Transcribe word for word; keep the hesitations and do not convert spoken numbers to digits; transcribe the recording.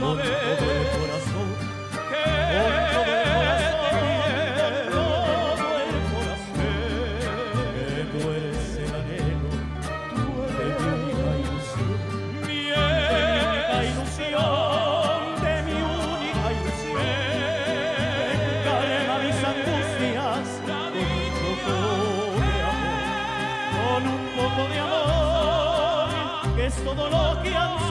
saber todo el corazón, que con todo el corazón, te quiero. con todo el corazón, que tú eres el anhelo de mi única ilusión, Mi de mi única ilusión, de mi única ilusión. Calma mis angustias con un poco de amor, con un poco de amor, que es todo lo que antes